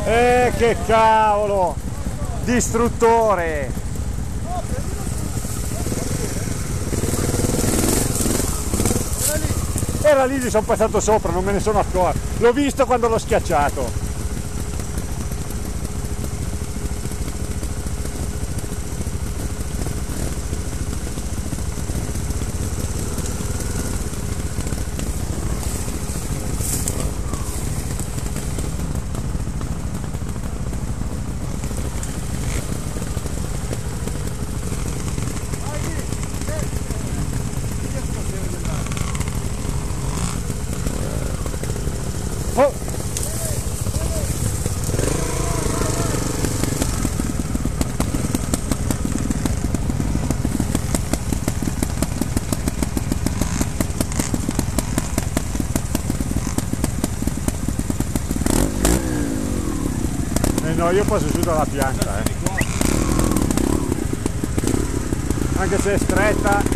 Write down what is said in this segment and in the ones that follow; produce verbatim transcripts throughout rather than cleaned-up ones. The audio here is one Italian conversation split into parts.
Eh, che cavolo! Distruttore! Era lì, gli sono passato sopra, non me ne sono accorto. L'ho visto quando l'ho schiacciato. Oh. Eh no, io passo su dalla pianta, eh. Anche se è stretta.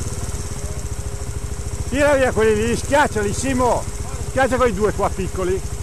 Tira via quelli lì, schiacciali Simo, schiaccia quei due qua piccoli.